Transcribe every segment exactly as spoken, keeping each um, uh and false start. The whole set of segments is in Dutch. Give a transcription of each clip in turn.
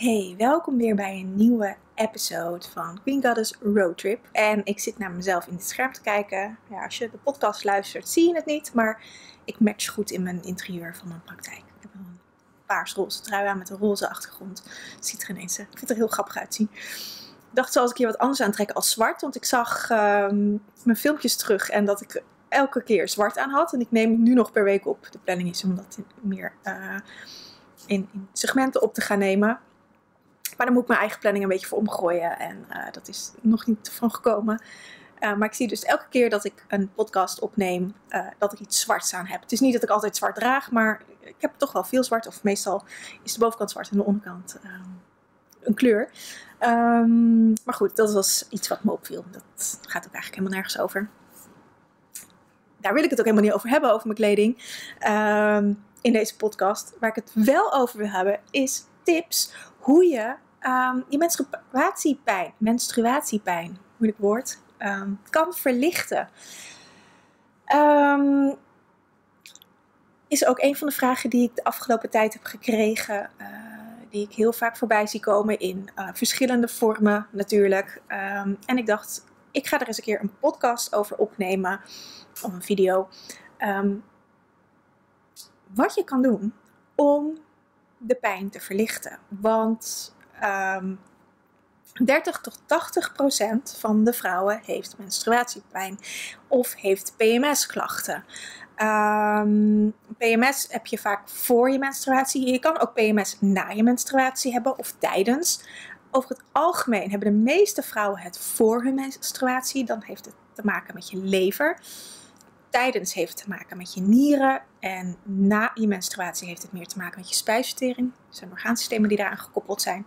Hey, welkom weer bij een nieuwe episode van Queen Goddess Road Trip. En ik zit naar mezelf in het scherm te kijken. Ja, als je de podcast luistert zie je het niet, maar ik match goed in mijn interieur van mijn praktijk. Ik heb een paars-roze trui aan met een roze achtergrond. Het ziet er ineens, ik vind het er heel grappig uitzien. Ik dacht, zal ik hier wat anders aantrekken als zwart, want ik zag uh, mijn filmpjes terug en dat ik elke keer zwart aan had. En ik neem het nu nog per week op. De planning is om dat meer uh, in, in segmenten op te gaan nemen. Maar dan moet ik mijn eigen planning een beetje voor omgooien. En uh, dat is nog niet van gekomen. Uh, maar ik zie dus elke keer dat ik een podcast opneem, uh, dat ik iets zwarts aan heb. Het is niet dat ik altijd zwart draag, maar ik heb toch wel veel zwart. Of meestal is de bovenkant zwart en de onderkant uh, een kleur. Um, maar goed, dat was iets wat me opviel. Dat gaat ook eigenlijk helemaal nergens over. Daar wil ik het ook helemaal niet over hebben, over mijn kleding. Um, in deze podcast. Waar ik het wel over wil hebben, is tips hoe je um, je menstruatiepijn, menstruatiepijn, moeilijk woord, um, kan verlichten. Um, is ook een van de vragen die ik de afgelopen tijd heb gekregen. Uh, die ik heel vaak voorbij zie komen in uh, verschillende vormen natuurlijk. Um, en ik dacht, ik ga er eens een keer een podcast over opnemen. Of een video. Um, wat je kan doen om de pijn te verlichten. Want um, dertig tot tachtig procent van de vrouwen heeft menstruatiepijn of heeft P M S-klachten. Um, P M S heb je vaak voor je menstruatie. Je kan ook P M S na je menstruatie hebben of tijdens. Over het algemeen hebben de meeste vrouwen het voor hun menstruatie. Dan heeft het te maken met je lever. Tijdens heeft het te maken met je nieren en na je menstruatie heeft het meer te maken met je spijsvertering. Er zijn orgaansystemen die daaraan gekoppeld zijn.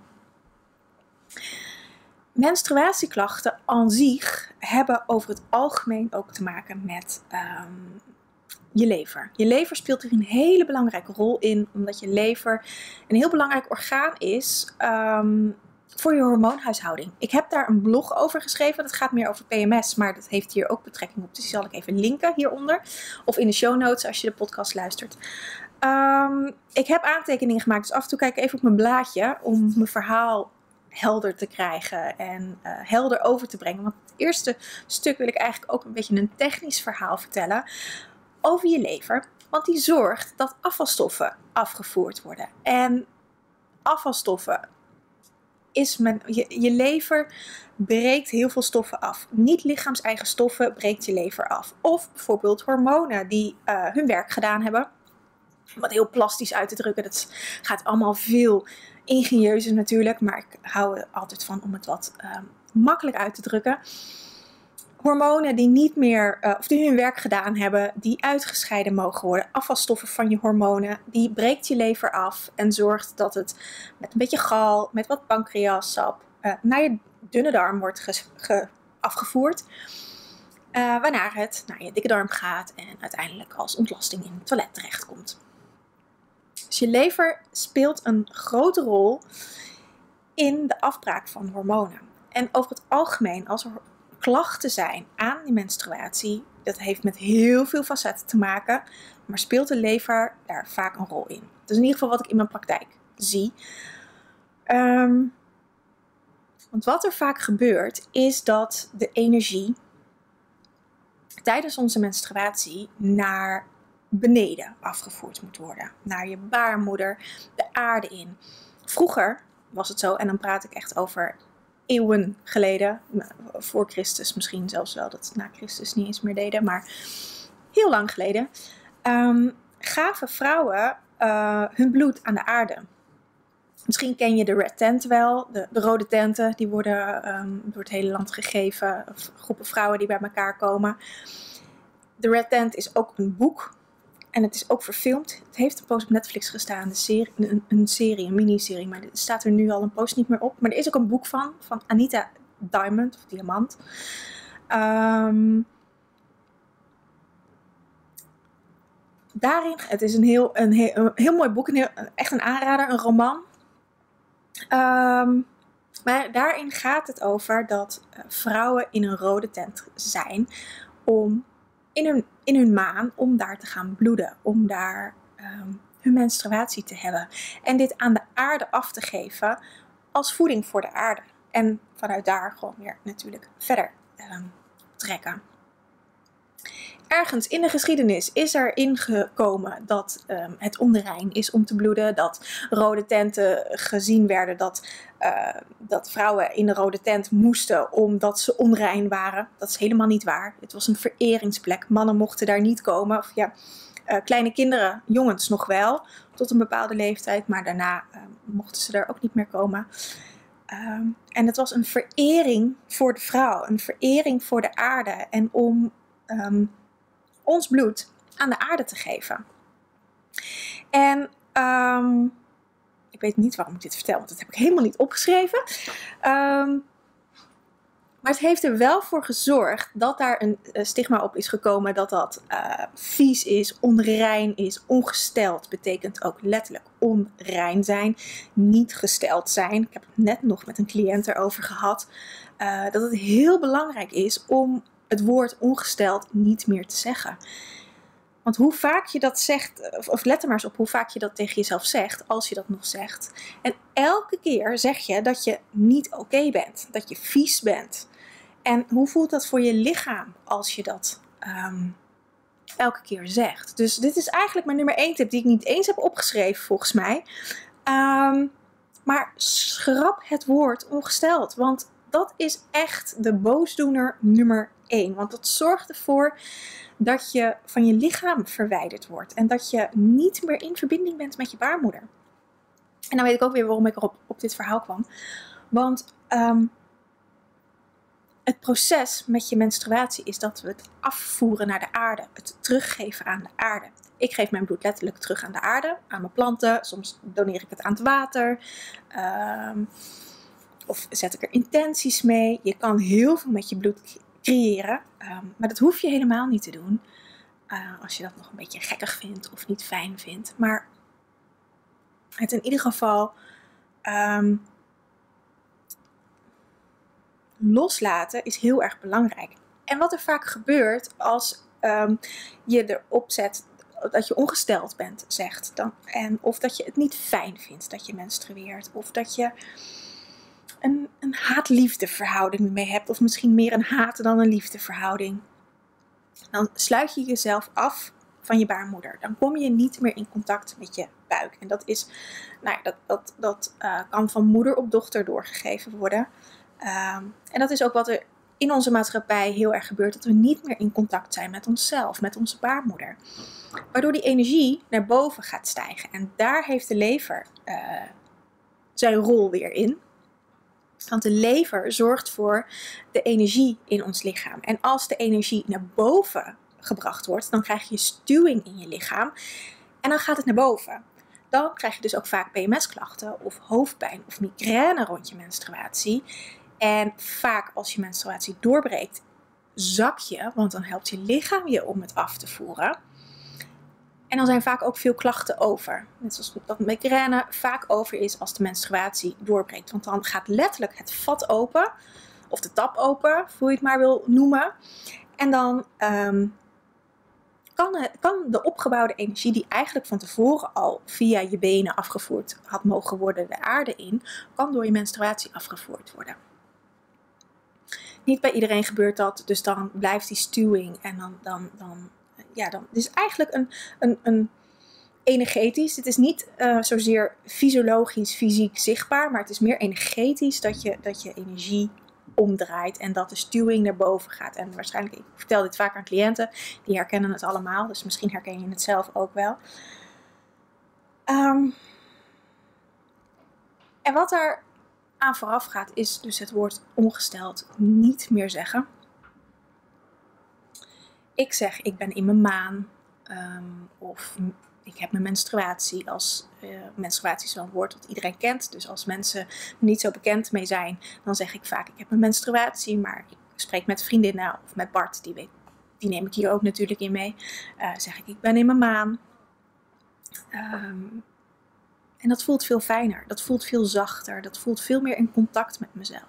Menstruatieklachten aan zich hebben over het algemeen ook te maken met um, je lever. Je lever speelt er een hele belangrijke rol in, omdat je lever een heel belangrijk orgaan is um, voor je hormoonhuishouding. Ik heb daar een blog over geschreven. Dat gaat meer over P M S, maar dat heeft hier ook betrekking op. Dus die zal ik even linken hieronder. Of in de show notes als je de podcast luistert. Um, ik heb aantekeningen gemaakt. Dus af en toe kijk ik even op mijn blaadje om mijn verhaal helder te krijgen en uh, helder over te brengen. Want het eerste stuk wil ik eigenlijk ook een beetje een technisch verhaal vertellen over je lever. Want die zorgt dat afvalstoffen afgevoerd worden. En afvalstoffen is men, je, je lever breekt heel veel stoffen af. Niet lichaams-eigen stoffen breekt je lever af. Of bijvoorbeeld hormonen die uh, hun werk gedaan hebben. Om het heel plastisch uit te drukken. Dat gaat allemaal veel ingenieuzer natuurlijk. Maar ik hou er altijd van om het wat uh, makkelijk uit te drukken. Hormonen die niet meer, uh, of die hun werk gedaan hebben, die uitgescheiden mogen worden. Afvalstoffen van je hormonen, die breekt je lever af en zorgt dat het met een beetje gal, met wat pancreassap, uh, naar je dunne darm wordt ges- ge- afgevoerd. Uh, waarna het naar je dikke darm gaat en uiteindelijk als ontlasting in het toilet terechtkomt. Dus je lever speelt een grote rol in de afbraak van hormonen. En over het algemeen, als er klachten zijn aan die menstruatie, dat heeft met heel veel facetten te maken, maar speelt de lever daar vaak een rol in. Dat is in ieder geval wat ik in mijn praktijk zie. Um, want wat er vaak gebeurt, is dat de energie tijdens onze menstruatie naar beneden afgevoerd moet worden. Naar je baarmoeder, de aarde in. Vroeger was het zo, en dan praat ik echt over eeuwen geleden, voor Christus misschien zelfs wel, dat na Christus niet eens meer deden, maar heel lang geleden, um, gaven vrouwen uh, hun bloed aan de aarde. Misschien ken je de Red Tent wel, de, de rode tenten, die worden um, door het hele land gegeven, of groepen vrouwen die bij elkaar komen. De Red Tent is ook een boek en het is ook verfilmd. Het heeft een post op Netflix gestaan, de serie, een, een serie, een miniserie, maar er staat er nu al een post niet meer op. Maar er is ook een boek van, van Anita Diamond, of Diamant. Um, daarin, het is een heel, een heel, een heel mooi boek, een heel, echt een aanrader, een roman. Um, maar daarin gaat het over dat uh, vrouwen in een rode tent zijn om in hun, in hun maan om daar te gaan bloeden, om daar um, hun menstruatie te hebben. En dit aan de aarde af te geven als voeding voor de aarde. En vanuit daar gewoon weer natuurlijk verder uh, trekken. Ergens in de geschiedenis is er ingekomen dat um, het onrein is om te bloeden. Dat rode tenten gezien werden. Dat, uh, dat vrouwen in de rode tent moesten omdat ze onrein waren. Dat is helemaal niet waar. Het was een vereringsplek. Mannen mochten daar niet komen. Of ja, uh, kleine kinderen, jongens nog wel. Tot een bepaalde leeftijd. Maar daarna uh, mochten ze daar ook niet meer komen. Um, en het was een verering voor de vrouw. Een verering voor de aarde. En om... Um, ons bloed aan de aarde te geven. En um, ik weet niet waarom ik dit vertel, want dat heb ik helemaal niet opgeschreven. Um, maar het heeft er wel voor gezorgd dat daar een stigma op is gekomen dat dat uh, vies is, onrein is, ongesteld. Betekent ook letterlijk onrein zijn, niet gesteld zijn. Ik heb het net nog met een cliënt erover gehad. Uh, dat het heel belangrijk is om het woord ongesteld niet meer te zeggen. Want hoe vaak je dat zegt, of, of let er maar eens op hoe vaak je dat tegen jezelf zegt, als je dat nog zegt. En elke keer zeg je dat je niet oké bent, dat je vies bent. En hoe voelt dat voor je lichaam als je dat um, elke keer zegt? Dus dit is eigenlijk mijn nummer één tip die ik niet eens heb opgeschreven volgens mij. Um, maar schrap het woord ongesteld, want dat is echt de boosdoener nummer één. Want dat zorgt ervoor dat je van je lichaam verwijderd wordt. En dat je niet meer in verbinding bent met je baarmoeder. En dan weet ik ook weer waarom ik erop op dit verhaal kwam. Want um, het proces met je menstruatie is dat we het afvoeren naar de aarde. Het teruggeven aan de aarde. Ik geef mijn bloed letterlijk terug aan de aarde. Aan mijn planten. Soms doneer ik het aan het water. Um, Of zet ik er intenties mee. Je kan heel veel met je bloed creëren. Um, maar dat hoef je helemaal niet te doen. Uh, als je dat nog een beetje gekkig vindt of niet fijn vindt. Maar het in ieder geval um, loslaten is heel erg belangrijk. En wat er vaak gebeurt als um, je erop zet dat je ongesteld bent, zegt. Dan, en, of dat je het niet fijn vindt dat je menstrueert. Of dat je een, een haat-liefde mee hebt. Of misschien meer een haat dan een liefdeverhouding. Dan sluit je jezelf af van je baarmoeder. Dan kom je niet meer in contact met je buik. En dat is, nou ja, dat, dat, dat uh, kan van moeder op dochter doorgegeven worden. Um, en dat is ook wat er in onze maatschappij heel erg gebeurt. Dat we niet meer in contact zijn met onszelf, met onze baarmoeder. Waardoor die energie naar boven gaat stijgen. En daar heeft de lever uh, zijn rol weer in. Want de lever zorgt voor de energie in ons lichaam. En als de energie naar boven gebracht wordt, dan krijg je stuwing in je lichaam. En dan gaat het naar boven. Dan krijg je dus ook vaak P M S-klachten of hoofdpijn of migraine rond je menstruatie. En vaak als je menstruatie doorbreekt, zak je, want dan helpt je lichaam je om het af te voeren. En dan zijn vaak ook veel klachten over. Net zoals dat migraine vaak over is als de menstruatie doorbreekt. Want dan gaat letterlijk het vat open, of de tap open, hoe je het maar wil noemen. En dan um, kan, het, kan de opgebouwde energie die eigenlijk van tevoren al via je benen afgevoerd had mogen worden de aarde in, kan door je menstruatie afgevoerd worden. Niet bij iedereen gebeurt dat, dus dan blijft die stuwing en dan... dan, dan Ja, dan het is eigenlijk een, een, een energetisch. Het is niet uh, zozeer fysiologisch, fysiek zichtbaar, maar het is meer energetisch dat je, dat je energie omdraait en dat de stuwing naar boven gaat. En waarschijnlijk, ik vertel dit vaak aan cliënten, die herkennen het allemaal, dus misschien herken je het zelf ook wel. Um, en wat daar aan vooraf gaat, is dus het woord ongesteld niet meer zeggen. Ik zeg, ik ben in mijn maan, um, of ik heb mijn menstruatie. Als uh, menstruatie is wel een woord dat iedereen kent. Dus als mensen er niet zo bekend mee zijn, dan zeg ik vaak, ik heb mijn menstruatie. Maar ik spreek met vriendinnen of met Bart, die, weet, die neem ik hier ook natuurlijk in mee. Uh, zeg ik, ik ben in mijn maan. Um, en dat voelt veel fijner, dat voelt veel zachter, dat voelt veel meer in contact met mezelf.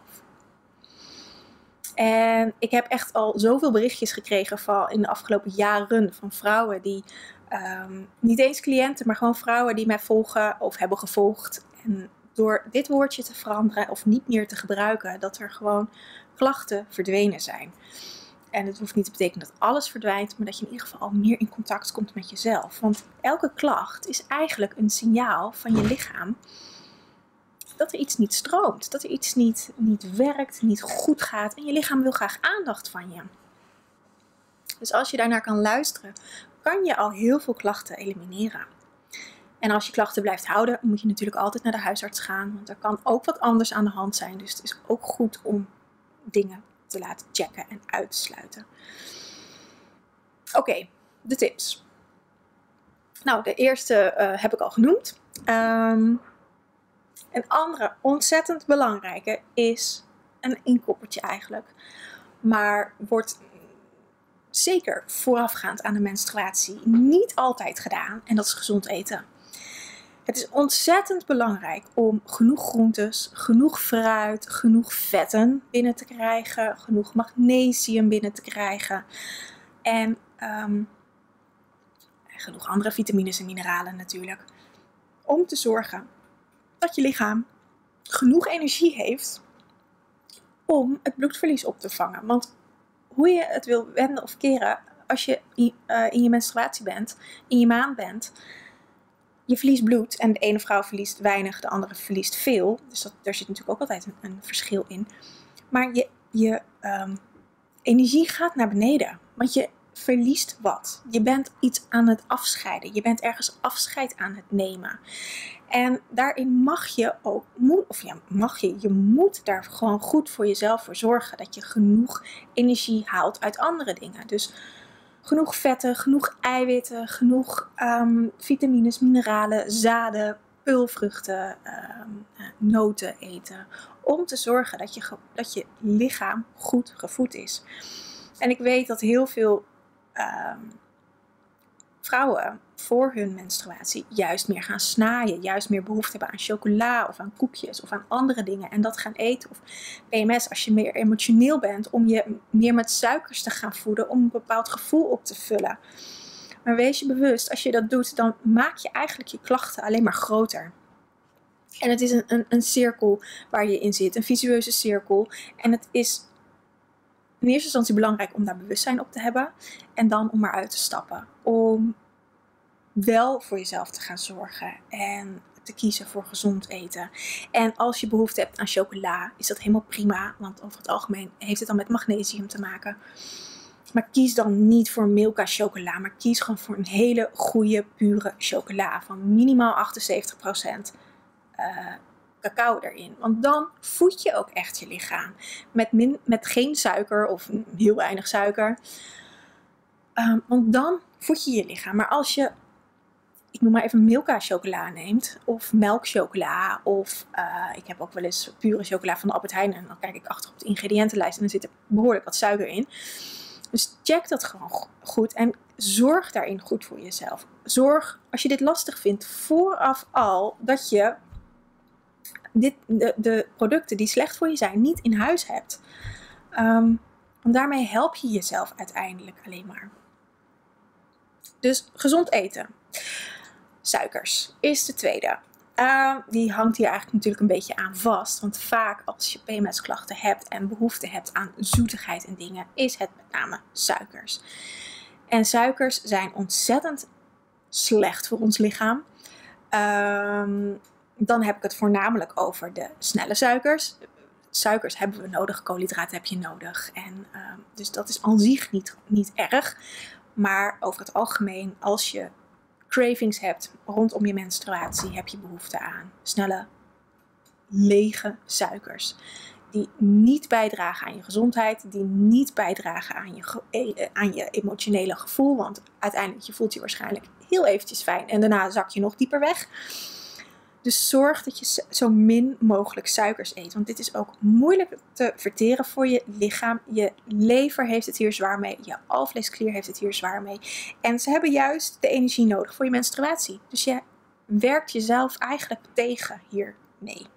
En ik heb echt al zoveel berichtjes gekregen van in de afgelopen jaren van vrouwen die Um, niet eens cliënten, maar gewoon vrouwen die mij volgen of hebben gevolgd. En door dit woordje te veranderen of niet meer te gebruiken, dat er gewoon klachten verdwenen zijn. En het hoeft niet te betekenen dat alles verdwijnt, maar dat je in ieder geval meer in contact komt met jezelf. Want elke klacht is eigenlijk een signaal van je lichaam dat er iets niet stroomt. Dat er iets niet, niet werkt, niet goed gaat. En je lichaam wil graag aandacht van je. Dus als je daarnaar kan luisteren, kan je al heel veel klachten elimineren. En als je klachten blijft houden, moet je natuurlijk altijd naar de huisarts gaan. Want er kan ook wat anders aan de hand zijn. Dus het is ook goed om dingen te laten checken en uit te sluiten. Oké, okay, de tips. Nou, de eerste uh, heb ik al genoemd. Um, een andere ontzettend belangrijke is een inkoppertje eigenlijk. Maar wordt zeker voorafgaand aan de menstruatie niet altijd gedaan. En dat is gezond eten. Het is ontzettend belangrijk om genoeg groentes, genoeg fruit, genoeg vetten binnen te krijgen. Genoeg magnesium binnen te krijgen. En um, genoeg andere vitamines en mineralen natuurlijk. Om te zorgen dat je lichaam genoeg energie heeft om het bloedverlies op te vangen. Want hoe je het wil wenden of keren, als je uh, in je menstruatie bent, in je maand bent, je verliest bloed en de ene vrouw verliest weinig, de andere verliest veel. Dus dat, daar zit natuurlijk ook altijd een, een verschil in. Maar je, je um, energie gaat naar beneden, want je verliest wat. Je bent iets aan het afscheiden. Je bent ergens afscheid aan het nemen. En daarin mag je ook, of ja, mag je, je moet daar gewoon goed voor jezelf voor zorgen. Dat je genoeg energie haalt uit andere dingen. Dus genoeg vetten, genoeg eiwitten, genoeg um, vitamines, mineralen, zaden, peulvruchten, um, noten eten. Om te zorgen dat je, dat je lichaam goed gevoed is. En ik weet dat heel veel um, vrouwen voor hun menstruatie juist meer gaan snaaien. Juist meer behoefte hebben aan chocola of aan koekjes of aan andere dingen. En dat gaan eten. Of P M S als je meer emotioneel bent. Om je meer met suikers te gaan voeden. Om een bepaald gevoel op te vullen. Maar wees je bewust. Als je dat doet, dan maak je eigenlijk je klachten alleen maar groter. En het is een, een, een cirkel waar je in zit. Een visueuze cirkel. En het is in eerste instantie belangrijk om daar bewustzijn op te hebben. En dan om eruit te stappen. Om wel voor jezelf te gaan zorgen. En te kiezen voor gezond eten. En als je behoefte hebt aan chocola, is dat helemaal prima. Want over het algemeen heeft het dan met magnesium te maken. Maar kies dan niet voor Milka chocola. Maar kies gewoon voor een hele goede, pure chocola. Van minimaal achtenzeventig procent uh, cacao erin. Want dan voed je ook echt je lichaam. Met, min, met geen suiker of heel weinig suiker. Um, want dan voed je je lichaam. Maar als je, ik noem maar even Milka chocola neemt. Of melkchocola. Of uh, ik heb ook wel eens pure chocola van de Albert Heijn. En dan kijk ik achter op de ingrediëntenlijst. En dan zit er behoorlijk wat suiker in. Dus check dat gewoon goed. En zorg daarin goed voor jezelf. Zorg, als je dit lastig vindt, vooraf al dat je dit, de, de producten die slecht voor je zijn, niet in huis hebt. Um, want daarmee help je jezelf uiteindelijk alleen maar. Dus gezond eten. Suikers is de tweede. Uh, die hangt hier eigenlijk natuurlijk een beetje aan vast. Want vaak als je P M S-klachten hebt en behoefte hebt aan zoetigheid en dingen, is het met name suikers. En suikers zijn ontzettend slecht voor ons lichaam. Um, dan heb ik het voornamelijk over de snelle suikers. Suikers hebben we nodig, koolhydraten heb je nodig. En, uh, dus dat is aan zich niet, niet erg. Maar over het algemeen, als je cravings hebt rondom je menstruatie, heb je behoefte aan snelle, lege suikers. Die niet bijdragen aan je gezondheid, die niet bijdragen aan je, aan je emotionele gevoel. Want uiteindelijk, je voelt je waarschijnlijk heel eventjes fijn en daarna zak je nog dieper weg. Dus zorg dat je zo min mogelijk suikers eet. Want dit is ook moeilijk te verteren voor je lichaam. Je lever heeft het hier zwaar mee. Je alvleesklier heeft het hier zwaar mee. En ze hebben juist de energie nodig voor je menstruatie. Dus je werkt jezelf eigenlijk tegen hiermee.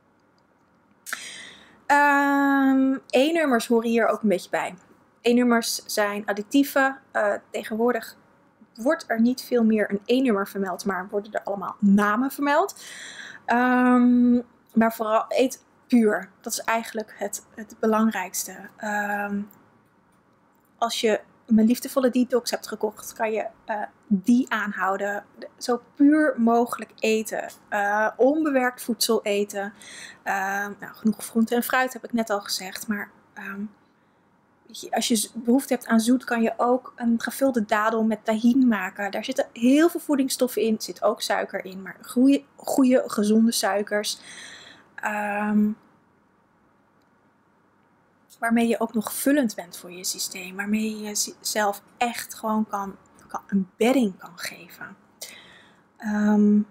Um, E-nummers horen hier ook een beetje bij. E-nummers zijn additieven. Uh, tegenwoordig wordt er niet veel meer een E-nummer vermeld, maar worden er allemaal namen vermeld. Um, maar vooral eet puur. Dat is eigenlijk het, het belangrijkste. Um, als je mijn liefdevolle detox hebt gekocht, kan je uh, die aanhouden. Zo puur mogelijk eten. Uh, onbewerkt voedsel eten. Uh, nou, genoeg groente en fruit heb ik net al gezegd. Maar um, als je behoefte hebt aan zoet, kan je ook een gevulde dadel met tahin maken. Daar zitten heel veel voedingsstoffen in. Er zit ook suiker in, maar goede, goede gezonde suikers. Um, waarmee je ook nog vullend bent voor je systeem. Waarmee je jezelf echt gewoon kan, kan een bedding kan geven. Um,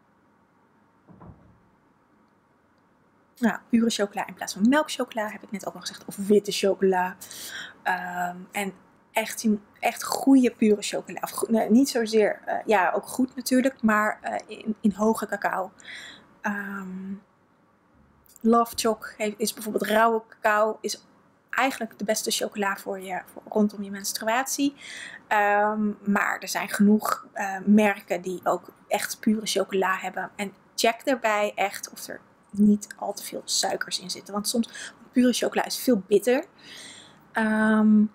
nou, pure chocola in plaats van melkchocola, heb ik net ook al gezegd. Of witte chocola. Um, en echt, echt goede pure chocola. Of goed, nee, niet zozeer, uh, ja, ook goed natuurlijk, maar uh, in, in hoge cacao. Um, Love Choc is bijvoorbeeld rauwe cacao. Is eigenlijk de beste chocola voor je, voor, rondom je menstruatie. Um, maar er zijn genoeg uh, merken die ook echt pure chocola hebben. En check daarbij echt of er niet al te veel suikers in zitten. Want soms, pure chocola is veel bitter. Um,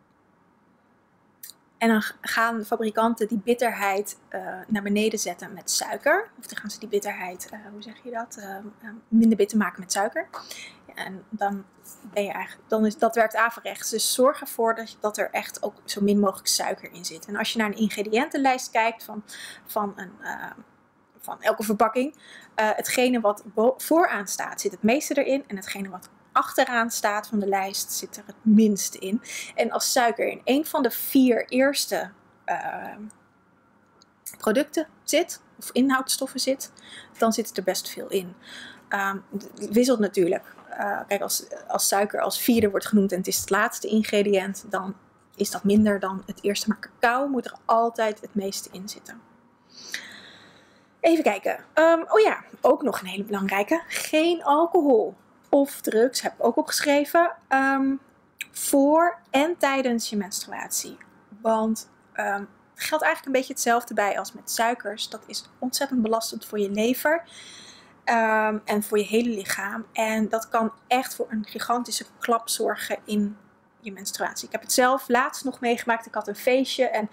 en dan gaan fabrikanten die bitterheid uh, naar beneden zetten met suiker. Of dan gaan ze die bitterheid, uh, hoe zeg je dat, uh, uh, minder bitter maken met suiker. Ja, en dan ben je eigenlijk, dan is dat werkt averechts. Dus zorg ervoor dat, dat er echt ook zo min mogelijk suiker in zit. En als je naar een ingrediëntenlijst kijkt van, van, een, uh, van elke verpakking, uh, hetgene wat vooraan staat zit het meeste erin. En hetgene wat achteraan staat van de lijst zit er het minste in. En als suiker in een van de vier eerste uh, producten zit, of inhoudstoffen zit, dan zit er best veel in. Um, het wisselt natuurlijk. Uh, kijk, als, als suiker als vierde wordt genoemd en het is het laatste ingrediënt, dan is dat minder dan het eerste. Maar cacao moet er altijd het meeste in zitten. Even kijken. Um, oh ja, ook nog een hele belangrijke. Geen alcohol of drugs, heb ik ook opgeschreven, um, voor en tijdens je menstruatie. Want um, het geldt eigenlijk een beetje hetzelfde bij als met suikers. Dat is ontzettend belastend voor je lever um, en voor je hele lichaam. En dat kan echt voor een gigantische klap zorgen in je menstruatie. Ik heb het zelf laatst nog meegemaakt. Ik had een feestje en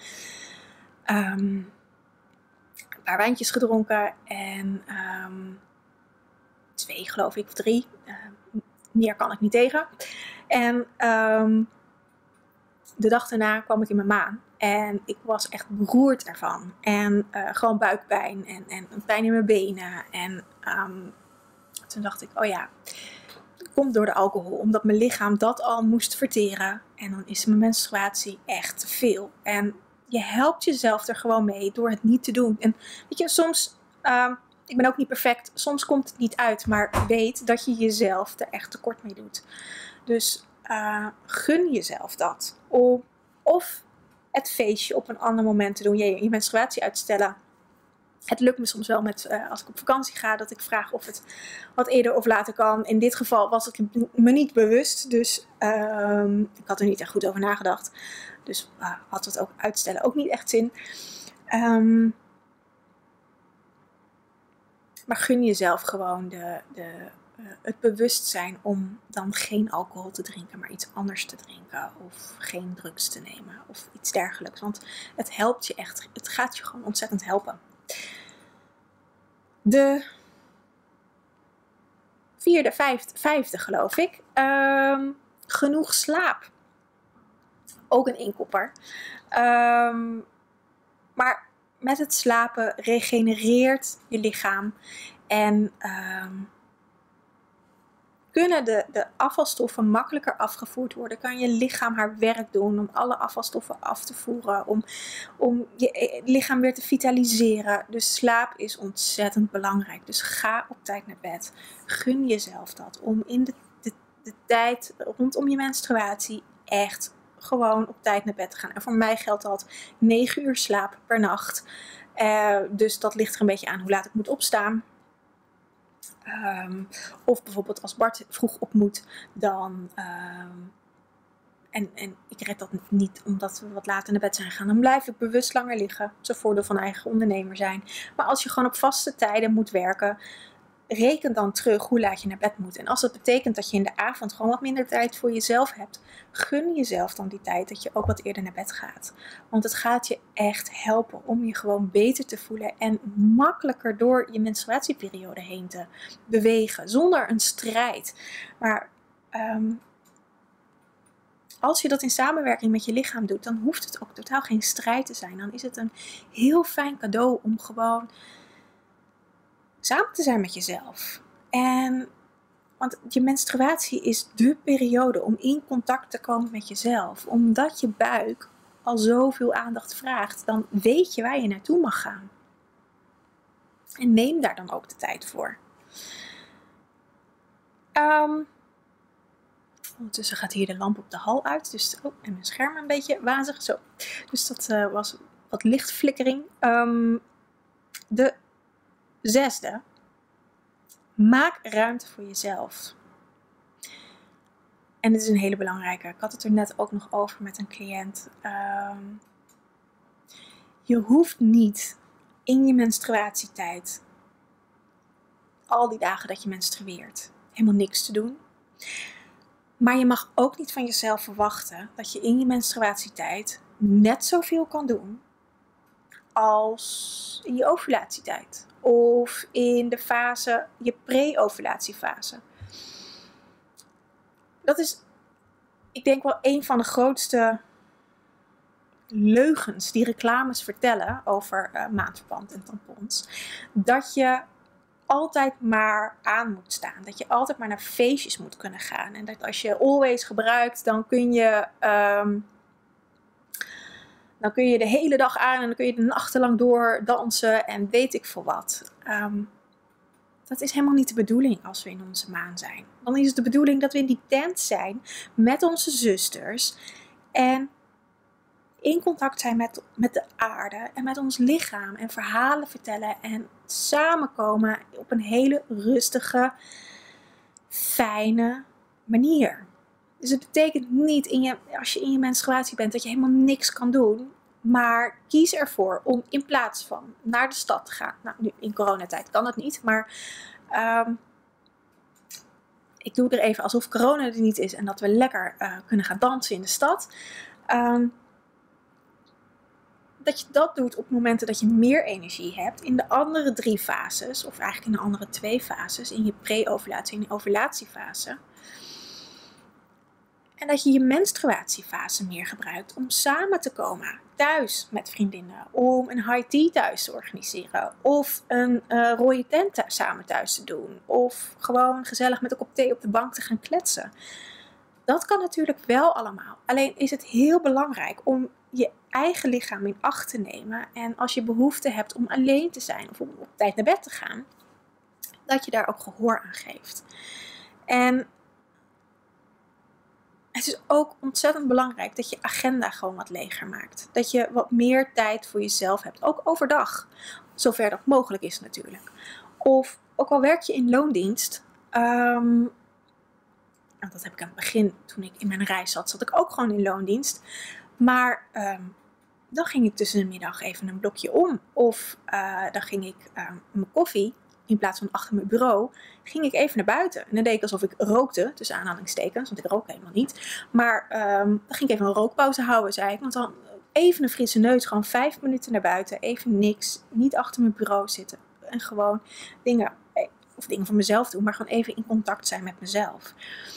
um, een paar wijntjes gedronken en um, twee geloof ik, of drie. Uh, meer kan ik niet tegen. En um, de dag daarna kwam ik in mijn maan. En ik was echt beroerd ervan. En uh, gewoon buikpijn en, en pijn in mijn benen. En um, toen dacht ik, oh ja, dat komt door de alcohol. Omdat mijn lichaam dat al moest verteren. En dan is mijn menstruatie echt te veel. En je helpt jezelf er gewoon mee door het niet te doen. En weet je, soms... Um, Ik ben ook niet perfect. Soms komt het niet uit. Maar weet dat je jezelf er echt tekort mee doet. Dus uh, gun jezelf dat. Om, of het feestje op een ander moment te doen. Je, je menstruatie uitstellen. Het lukt me soms wel met, uh, als ik op vakantie ga. Dat ik vraag of het wat eerder of later kan. In dit geval was ik me niet bewust. Dus uh, ik had er niet echt goed over nagedacht. Dus uh, had het ook uitstellen ook niet echt zin. Um, Maar gun jezelf gewoon de, de, uh, het bewustzijn om dan geen alcohol te drinken, maar iets anders te drinken. Of geen drugs te nemen of iets dergelijks. Want het helpt je echt. Het gaat je gewoon ontzettend helpen. De vierde, vijfde, vijfde geloof ik. Um, genoeg slaap. Ook een inkopper. Um, maar... Met het slapen regenereert je lichaam en um, kunnen de, de afvalstoffen makkelijker afgevoerd worden. Kan je lichaam haar werk doen om alle afvalstoffen af te voeren, om, om je lichaam weer te vitaliseren. Dus slaap is ontzettend belangrijk. Dus ga op tijd naar bed. Gun jezelf dat om in de, de, de tijd rondom je menstruatie echt gewoon op tijd naar bed te gaan. En voor mij geldt dat negen uur slaap per nacht. Uh, dus dat ligt er een beetje aan hoe laat ik moet opstaan. Um, of bijvoorbeeld als Bart vroeg op moet, dan um, en, en ik red dat niet omdat we wat later naar bed zijn gegaan. Dan blijf ik bewust langer liggen. Dat is een voordeel van eigen ondernemer zijn. Maar als je gewoon op vaste tijden moet werken, reken dan terug hoe laat je naar bed moet. En als dat betekent dat je in de avond gewoon wat minder tijd voor jezelf hebt, gun jezelf dan die tijd dat je ook wat eerder naar bed gaat. Want het gaat je echt helpen om je gewoon beter te voelen en makkelijker door je menstruatieperiode heen te bewegen. Zonder een strijd. Maar um, als je dat in samenwerking met je lichaam doet, dan hoeft het ook totaal geen strijd te zijn. Dan is het een heel fijn cadeau om gewoon samen te zijn met jezelf. En, want je menstruatie is dé periode om in contact te komen met jezelf. Omdat je buik al zoveel aandacht vraagt, dan weet je waar je naartoe mag gaan. En neem daar dan ook de tijd voor. Um, ondertussen gaat hier de lamp op de hal uit. Dus, oh, en mijn scherm een beetje wazig. Zo. Dus dat uh, was wat lichtflikkering. Um, de Zesde, maak ruimte voor jezelf. En dit is een hele belangrijke. Ik had het er net ook nog over met een cliënt. Um, je hoeft niet in je menstruatietijd, al die dagen dat je menstrueert, helemaal niks te doen. Maar je mag ook niet van jezelf verwachten dat je in je menstruatietijd net zoveel kan doen als in je ovulatietijd. Of in de fase, je pre-ovulatiefase. Dat is, ik denk wel, een van de grootste leugens die reclames vertellen over uh, maandverband en tampons. Dat je altijd maar aan moet staan. Dat je altijd maar naar feestjes moet kunnen gaan. En dat als je Always gebruikt, dan kun je... Um, Dan kun je de hele dag aan en dan kun je de nachtenlang door dansen en weet ik veel wat. Um, dat is helemaal niet de bedoeling als we in onze maan zijn. Dan is het de bedoeling dat we in die tent zijn met onze zusters. En in contact zijn met, met de aarde en met ons lichaam. En verhalen vertellen en samenkomen op een hele rustige, fijne manier. Dus het betekent niet, in je, als je in je menstruatie bent, dat je helemaal niks kan doen. Maar kies ervoor om in plaats van naar de stad te gaan. Nou, nu in coronatijd kan dat niet. Maar um, ik doe er even alsof corona er niet is. En dat we lekker uh, kunnen gaan dansen in de stad. Um, dat je dat doet op momenten dat je meer energie hebt. In de andere drie fases. Of eigenlijk in de andere twee fases. In je pre-ovulatie en je ovulatiefase. En dat je je menstruatiefase meer gebruikt om samen te komen. Thuis met vriendinnen. Om een high tea thuis te organiseren. Of een uh, rode tent samen thuis te doen. Of gewoon gezellig met een kop thee op de bank te gaan kletsen. Dat kan natuurlijk wel allemaal. Alleen is het heel belangrijk om je eigen lichaam in acht te nemen. En als je behoefte hebt om alleen te zijn of om op tijd naar bed te gaan. Dat je daar ook gehoor aan geeft. En het is ook ontzettend belangrijk dat je agenda gewoon wat leger maakt. Dat je wat meer tijd voor jezelf hebt. Ook overdag. Zover dat mogelijk is natuurlijk. Of ook al werk je in loondienst. Um, nou, dat heb ik aan het begin, toen ik in mijn reis zat, zat ik ook gewoon in loondienst. Maar um, dan ging ik tussen de middag even een blokje om. Of uh, dan ging ik uh, mijn koffie, in plaats van achter mijn bureau, ging ik even naar buiten. En dan deed ik alsof ik rookte, tussen aanhalingstekens, want ik rook helemaal niet. Maar um, dan ging ik even een rookpauze houden, zei ik. Want dan even een frisse neus, gewoon vijf minuten naar buiten, even niks, niet achter mijn bureau zitten. En gewoon dingen, of dingen voor mezelf doen, maar gewoon even in contact zijn met mezelf.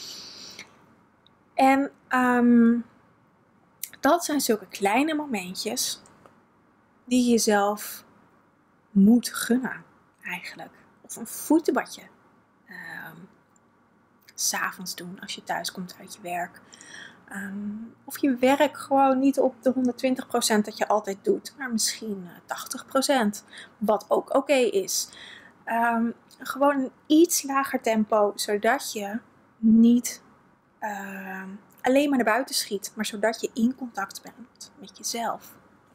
En um, dat zijn zulke kleine momentjes die je jezelf moet gunnen, eigenlijk. Of een voetenbadje. Um, 's avonds doen als je thuis komt uit je werk. Um, of je werk gewoon niet op de honderdtwintig procent dat je altijd doet. Maar misschien tachtig procent. Wat ook oké okay is. Um, gewoon een iets lager tempo. Zodat je niet uh, alleen maar naar buiten schiet. Maar zodat je in contact bent met jezelf.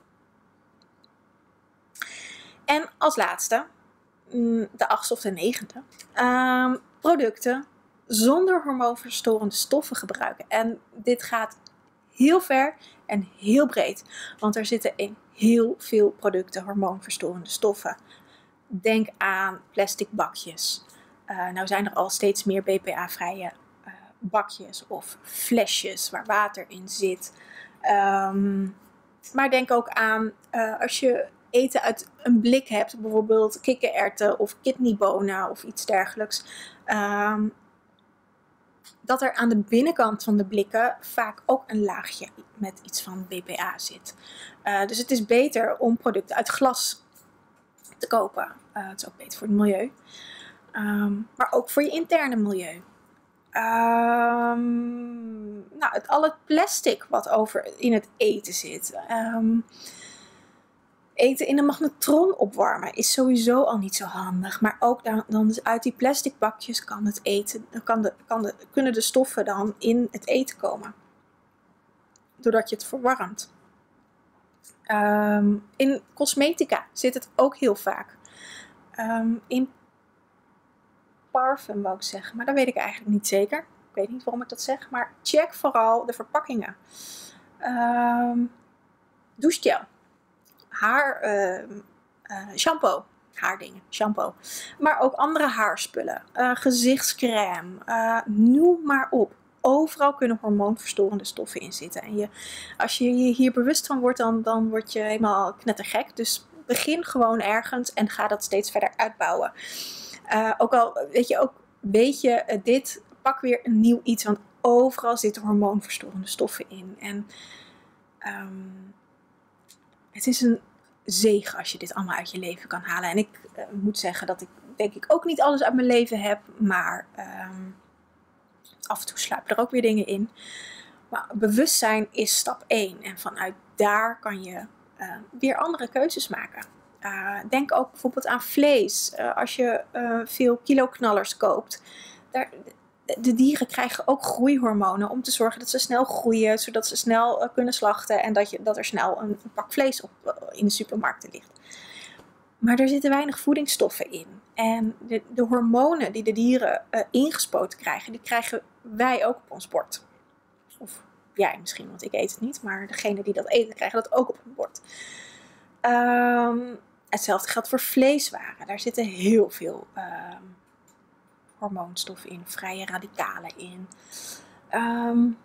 En als laatste. De achtste of de negende. Um, producten zonder hormoonverstorende stoffen gebruiken. En dit gaat heel ver en heel breed. Want er zitten in heel veel producten hormoonverstorende stoffen. Denk aan plastic bakjes. Uh, nou zijn er al steeds meer B P A-vrije uh, bakjes of flesjes waar water in zit. Um, maar denk ook aan uh, als je eten uit een blik hebt, bijvoorbeeld kikkererwten of kidneybonen of iets dergelijks. Um, dat er aan de binnenkant van de blikken vaak ook een laagje met iets van B P A zit. Uh, dus het is beter om producten uit glas te kopen. Uh, het is ook beter voor het milieu. Um, maar ook voor je interne milieu. Um, nou, het, al het plastic wat over in het eten zit. Um, eten in een magnetron opwarmen is sowieso al niet zo handig. Maar ook dan, dan dus uit die plastic bakjes kan het eten, kan de, kan de, kunnen de stoffen dan in het eten komen. Doordat je het verwarmt. Um, in cosmetica zit het ook heel vaak. Um, in parfum wou ik zeggen, maar dat weet ik eigenlijk niet zeker. Ik weet niet waarom ik dat zeg, maar check vooral de verpakkingen. Um, douchegel, haar, uh, uh, shampoo, haardingen, shampoo. Maar ook andere haarspullen, uh, gezichtscrème, uh, noem maar op. Overal kunnen hormoonverstorende stoffen in zitten. En je, als je je hier bewust van wordt, dan, dan word je helemaal knettergek. Dus begin gewoon ergens en ga dat steeds verder uitbouwen. Uh, ook al weet je, ook, weet je uh, dit, pak weer een nieuw iets. Want overal zitten hormoonverstorende stoffen in. En um, het is een zegen als je dit allemaal uit je leven kan halen. En ik uh, moet zeggen dat ik denk ik ook niet alles uit mijn leven heb. Maar um, af en toe sluipen er ook weer dingen in. Maar bewustzijn is stap één. En vanuit daar kan je uh, weer andere keuzes maken. Uh, denk ook bijvoorbeeld aan vlees. Uh, als je uh, veel kiloknallers koopt. Daar, de dieren krijgen ook groeihormonen om te zorgen dat ze snel groeien. Zodat ze snel uh, kunnen slachten. En dat, je, dat er snel een, een pak vlees op, uh, in de supermarkten ligt. Maar er zitten weinig voedingsstoffen in. En de, de hormonen die de dieren uh, ingespoten krijgen, die krijgen wij ook op ons bord. Of jij misschien, want ik eet het niet. Maar degene die dat eten, krijgen dat ook op hun bord. Um, hetzelfde geldt voor vleeswaren. Daar zitten heel veel um, hormoonstoffen in. Vrije radicalen in. Um,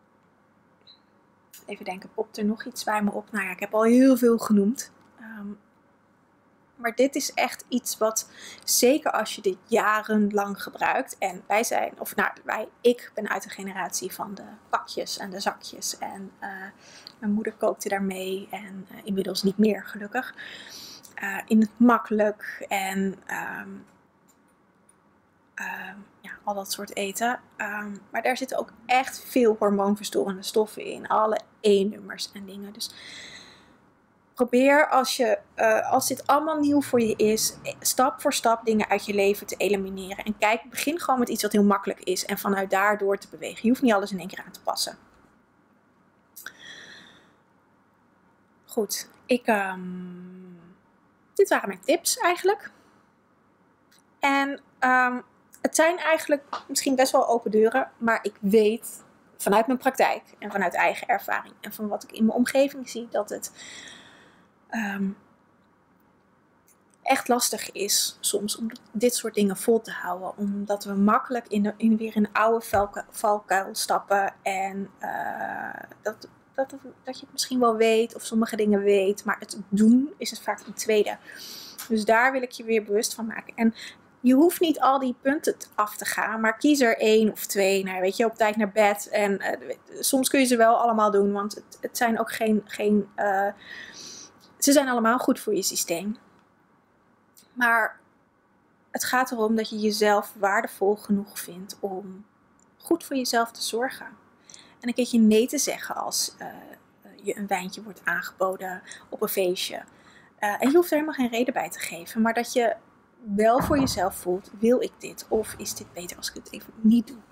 even denken, popt er nog iets bij me op? Nou ja, ik heb al heel veel genoemd. Um, Maar dit is echt iets wat, zeker als je dit jarenlang gebruikt. En wij zijn, of nou, wij, ik ben uit de generatie van de pakjes en de zakjes. En uh, mijn moeder kookte daarmee. En uh, inmiddels niet meer, gelukkig. Uh, in het makkelijk en um, uh, ja, al dat soort eten. Um, maar daar zitten ook echt veel hormoonverstorende stoffen in. Alle E-nummers en dingen. Dus probeer als, je, uh, als dit allemaal nieuw voor je is, stap voor stap dingen uit je leven te elimineren. En kijk, begin gewoon met iets wat heel makkelijk is en vanuit daar door te bewegen. Je hoeft niet alles in één keer aan te passen. Goed, ik, um, dit waren mijn tips eigenlijk. En um, het zijn eigenlijk misschien best wel open deuren, maar ik weet vanuit mijn praktijk en vanuit eigen ervaring en van wat ik in mijn omgeving zie, dat het Um, echt lastig is soms om dit soort dingen vol te houden. Omdat we makkelijk in, de, in weer in een oude valkuil, valkuil stappen. En uh, dat, dat, dat je het misschien wel weet of sommige dingen weet. Maar het doen is het vaak een tweede. Dus daar wil ik je weer bewust van maken. En je hoeft niet al die punten af te gaan. Maar kies er één of twee. Nou, weet je, op tijd naar bed. En uh, soms kun je ze wel allemaal doen. Want het, het zijn ook geen... geen uh, Ze zijn allemaal goed voor je systeem. Maar het gaat erom dat je jezelf waardevol genoeg vindt om goed voor jezelf te zorgen. En een keertje nee te zeggen als uh, je een wijntje wordt aangeboden op een feestje. Uh, en je hoeft er helemaal geen reden bij te geven. Maar dat je wel voor jezelf voelt, wil ik dit? Of is dit beter als ik het even niet doe?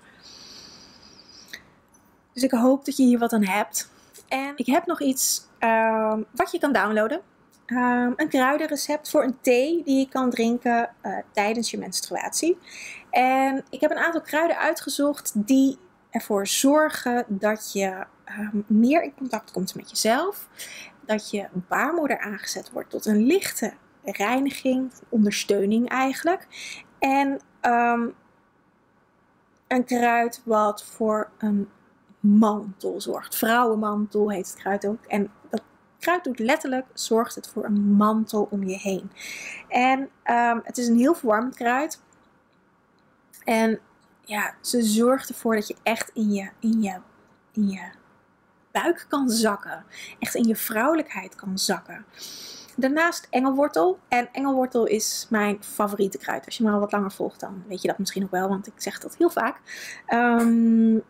Dus ik hoop dat je hier wat aan hebt. En ik heb nog iets uh, wat je kan downloaden. Um, een kruidenrecept voor een thee die je kan drinken uh, tijdens je menstruatie. En ik heb een aantal kruiden uitgezocht die ervoor zorgen dat je um, meer in contact komt met jezelf. Dat je baarmoeder aangezet wordt tot een lichte reiniging, ondersteuning eigenlijk. En um, een kruid wat voor een mantel zorgt. Vrouwenmantel heet het kruid ook. En dat kruid doet letterlijk, zorgt het voor een mantel om je heen. En um, het is een heel verwarmend kruid. En ja, ze zorgt ervoor dat je echt in je, in je, in je buik kan zakken. Echt in je vrouwelijkheid kan zakken. Daarnaast engelwortel. En engelwortel is mijn favoriete kruid. Als je me al wat langer volgt, dan weet je dat misschien ook wel. Want ik zeg dat heel vaak. Um,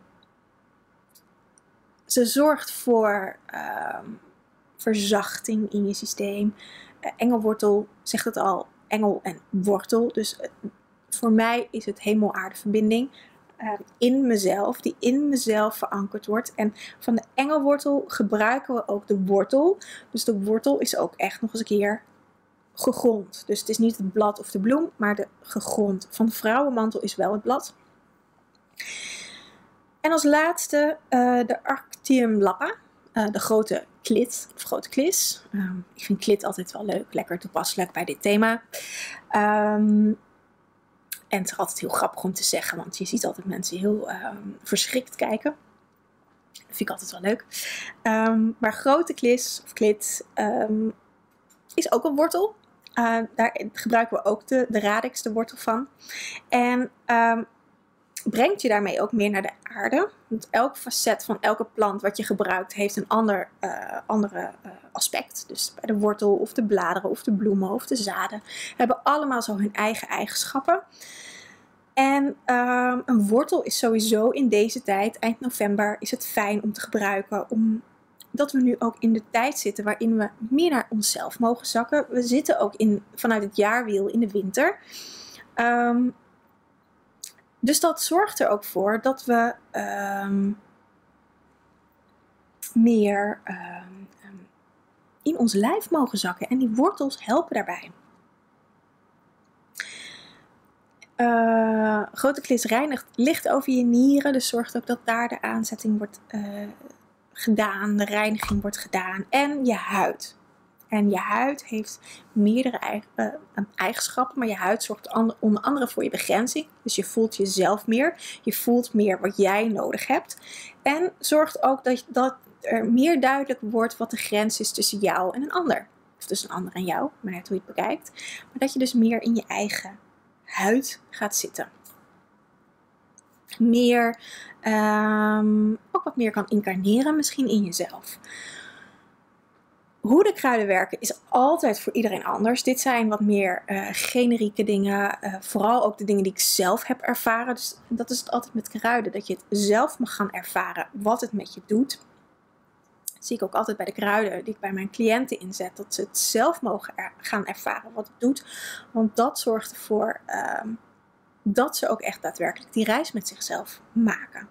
ze zorgt voor um, verzachting in je systeem. Uh, engelwortel zegt het al. Engel en wortel. Dus uh, voor mij is het hemel-aarde verbinding. Uh, in mezelf, die in mezelf verankerd wordt. En van de engelwortel gebruiken we ook de wortel. Dus de wortel is ook echt nog eens een keer gegrond. Dus het is niet het blad of de bloem, maar de gegrond. Van de vrouwenmantel is wel het blad. En als laatste uh, de Arctium lappa. Uh, de grote klit, of grote klis. Um, ik vind klit altijd wel leuk, lekker toepasselijk bij dit thema. Um, En het is altijd heel grappig om te zeggen, want je ziet altijd mensen heel um, verschrikt kijken. Dat vind ik altijd wel leuk. Um, maar grote klis of klit um, is ook een wortel. Uh, daar gebruiken we ook de, de radix, de wortel van. En um, brengt je daarmee ook meer naar de aarde. Want elk facet van elke plant wat je gebruikt heeft een ander uh, andere, uh, aspect. Dus bij de wortel of de bladeren of de bloemen of de zaden hebben allemaal zo hun eigen eigenschappen. En um, een wortel is sowieso in deze tijd, eind november, is het fijn om te gebruiken. Omdat we nu ook in de tijd zitten waarin we meer naar onszelf mogen zakken. We zitten ook in, vanuit het jaarwiel in de winter. Um, dus dat zorgt er ook voor dat we um, meer um, um, in ons lijf mogen zakken. En die wortels helpen daarbij. Uh, grote klis reinigt licht over je nieren. Dus zorgt ook dat daar de aanzetting wordt uh, gedaan. De reiniging wordt gedaan. En je huid. En je huid heeft meerdere eigen, uh, eigenschappen. Maar je huid zorgt onder andere voor je begrenzing. Dus je voelt jezelf meer. Je voelt meer wat jij nodig hebt. En zorgt ook dat, dat er meer duidelijk wordt wat de grens is tussen jou en een ander. Of tussen een ander en jou. Maar net hoe je het bekijkt. Maar dat je dus meer in je eigen huid gaat zitten. Meer, um, ook wat meer kan incarneren misschien in jezelf. Hoe de kruiden werken is altijd voor iedereen anders. Dit zijn wat meer uh, generieke dingen. Uh, vooral ook de dingen die ik zelf heb ervaren. Dus dat is het altijd met kruiden. Dat je het zelf mag gaan ervaren wat het met je doet. Dat zie ik ook altijd bij de kruiden die ik bij mijn cliënten inzet. Dat ze het zelf mogen er, gaan ervaren wat het doet. Want dat zorgt ervoor um, dat ze ook echt daadwerkelijk die reis met zichzelf maken.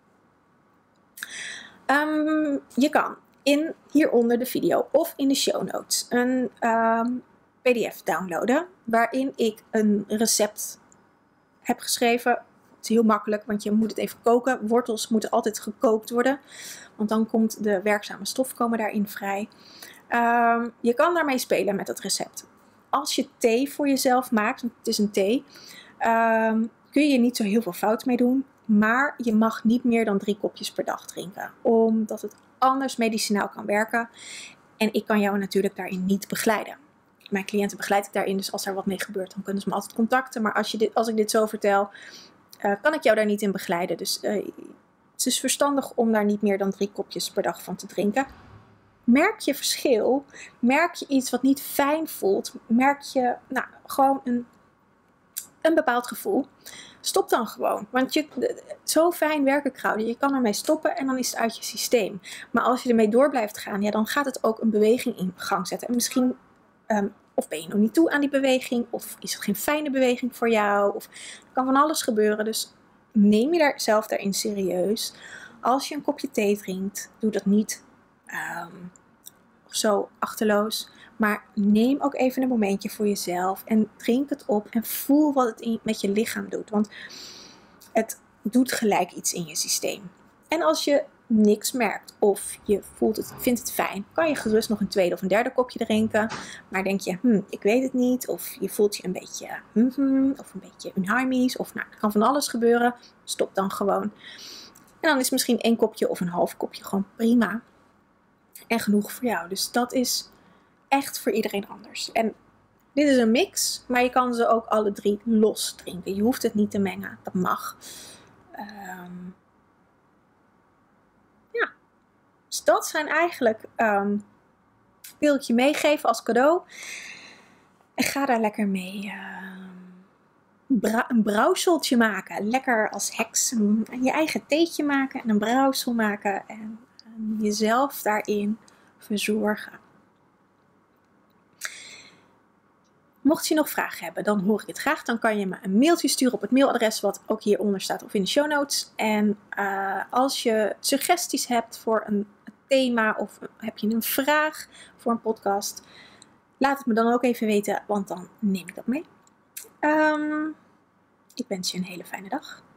Um, je kan in hieronder de video of in de show notes een um, P D F downloaden. Waarin ik een recept heb geschreven. Het is heel makkelijk, want je moet het even koken. Wortels moeten altijd gekookt worden. Want dan komt de werkzame stof komen daarin vrij. Um, je kan daarmee spelen met het recept. Als je thee voor jezelf maakt, want het is een thee, um, kun je niet zo heel veel fout mee doen. Maar je mag niet meer dan drie kopjes per dag drinken. Omdat het anders medicinaal kan werken. En ik kan jou natuurlijk daarin niet begeleiden. Mijn cliënten begeleid ik daarin, dus als er wat mee gebeurt, dan kunnen ze me altijd contacten. Maar als, je dit, als ik dit zo vertel, uh, kan ik jou daar niet in begeleiden. Dus uh, het is verstandig om daar niet meer dan drie kopjes per dag van te drinken. Merk je verschil? Merk je iets wat niet fijn voelt? Merk je nou, gewoon een, een bepaald gevoel? Stop dan gewoon. Want je, zo fijn werken kruiden. Je kan ermee stoppen en dan is het uit je systeem. Maar als je ermee door blijft gaan, ja, dan gaat het ook een beweging in gang zetten. En misschien, um, of ben je nog niet toe aan die beweging, of is het geen fijne beweging voor jou, of er kan van alles gebeuren. Dus neem je daar zelf daarin serieus. Als je een kopje thee drinkt, doe dat niet um, zo achterloos. Maar neem ook even een momentje voor jezelf en drink het op en voel wat het in, met je lichaam doet. Want het doet gelijk iets in je systeem. En als je niks merkt of je voelt het, vindt het fijn, kan je gerust nog een tweede of een derde kopje drinken. Maar denk je, hm, ik weet het niet, of je voelt je een beetje hm, of een beetje unheimisch, of nou, er kan van alles gebeuren, stop dan gewoon. En dan is misschien één kopje of een half kopje gewoon prima en genoeg voor jou. Dus dat is echt voor iedereen anders. En dit is een mix, maar je kan ze ook alle drie los drinken. Je hoeft het niet te mengen, dat mag. Um, ja, dus dat zijn eigenlijk, um, wil ik je meegeven als cadeau. En ga daar lekker mee uh, bra- een brouwseltje maken. Lekker als heks een, je eigen theetje maken en een brouwsel maken. En, en jezelf daarin verzorgen. Mocht je nog vragen hebben, dan hoor ik het graag. Dan kan je me een mailtje sturen op het mailadres wat ook hieronder staat of in de show notes. En uh, als je suggesties hebt voor een thema of heb je een vraag voor een podcast, laat het me dan ook even weten, want dan neem ik dat mee. Um, ik wens je een hele fijne dag.